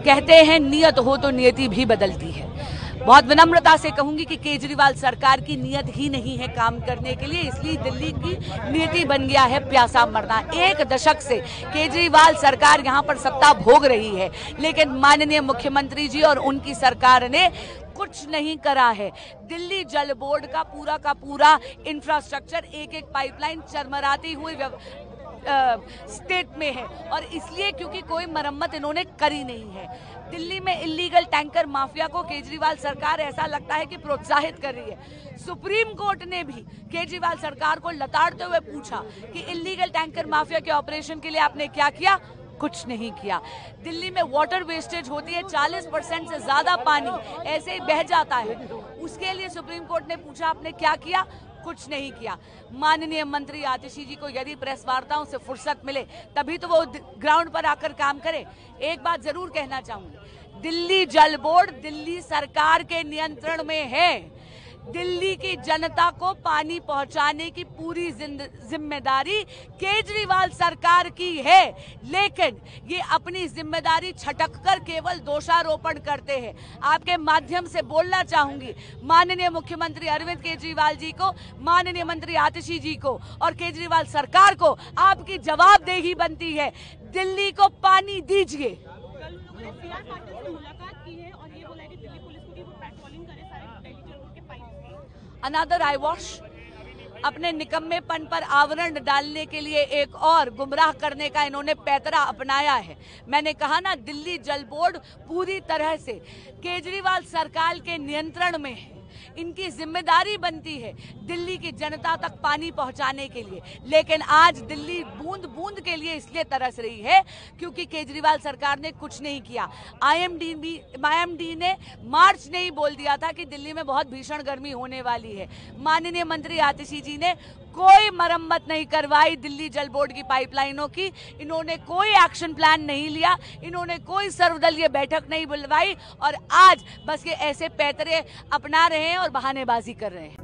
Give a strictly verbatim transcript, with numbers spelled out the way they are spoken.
कहते हैं नियत हो तो नियति भी बदलती है। बहुत विनम्रता से कहूंगी कि केजरीवाल सरकार की नियत ही नहीं है काम करने के लिए, इसलिए दिल्ली की नियति बन गया है प्यासा मरना। एक दशक से केजरीवाल सरकार यहां पर सत्ता भोग रही है, लेकिन माननीय मुख्यमंत्री जी और उनकी सरकार ने कुछ नहीं करा है। दिल्ली जल बोर्ड का पूरा का पूरा इंफ्रास्ट्रक्चर, एक एक पाइपलाइन चरमराती हुई स्टेट में है, और इसलिए क्योंकि कोई मरम्मत इन्होंने करी नहीं है। दिल्ली में इलीगल टैंकर माफिया को केजरीवाल सरकार ऐसा लगता है कि प्रोत्साहित कर रही है। सुप्रीम कोर्ट ने भी केजरीवाल सरकार को लताड़ते हुए पूछा कि इलीगल टैंकर माफिया के ऑपरेशन के लिए आपने क्या किया? कुछ नहीं किया। दिल्ली में वाटर वेस्टेज होती है, चालीस परसेंट से ज्यादा पानी ऐसे ही बह जाता है, उसके लिए सुप्रीम कोर्ट ने पूछा आपने क्या किया? कुछ नहीं किया। माननीय मंत्री आतिशी जी को यदि प्रेस वार्ताओं से फुर्सत मिले तभी तो वो ग्राउंड पर आकर काम करे। एक बात जरूर कहना चाहूंगी, दिल्ली जल बोर्ड दिल्ली सरकार के नियंत्रण में है। दिल्ली की जनता को पानी पहुंचाने की पूरी जिम्मेदारी केजरीवाल सरकार की है, लेकिन ये अपनी जिम्मेदारी छटककर केवल दोषारोपण करते हैं। आपके माध्यम से बोलना चाहूंगी माननीय मुख्यमंत्री अरविंद केजरीवाल जी को, माननीय मंत्री आतिशी जी को और केजरीवाल सरकार को आपकी जवाबदेही बनती है। दिल्ली को पानी दीजिए। अनदर आई वॉश अपने निकम्मेपन पर आवरण डालने के लिए एक और गुमराह करने का इन्होंने पैतरा अपनाया है। मैंने कहा ना, दिल्ली जल बोर्ड पूरी तरह से केजरीवाल सरकार के नियंत्रण में है। इनकी जिम्मेदारी बनती है दिल्ली की जनता तक पानी पहुंचाने के लिए, लेकिन आज दिल्ली बूंद बूंद के लिए इसलिए तरस रही है क्योंकि केजरीवाल सरकार ने कुछ नहीं किया। आईएमडी भी आईएमडी ने मार्च ने ही बोल दिया था कि दिल्ली में बहुत भीषण गर्मी होने वाली है। माननीय मंत्री आतिशी जी ने कोई मरम्मत नहीं करवाई दिल्ली जल बोर्ड की पाइपलाइनों की। इन्होंने कोई एक्शन प्लान नहीं लिया, इन्होंने कोई सर्वदलीय बैठक नहीं बुलवाई, और आज बस ये ऐसे पैतरे अपना रहे हैं और बहानेबाजी कर रहे हैं।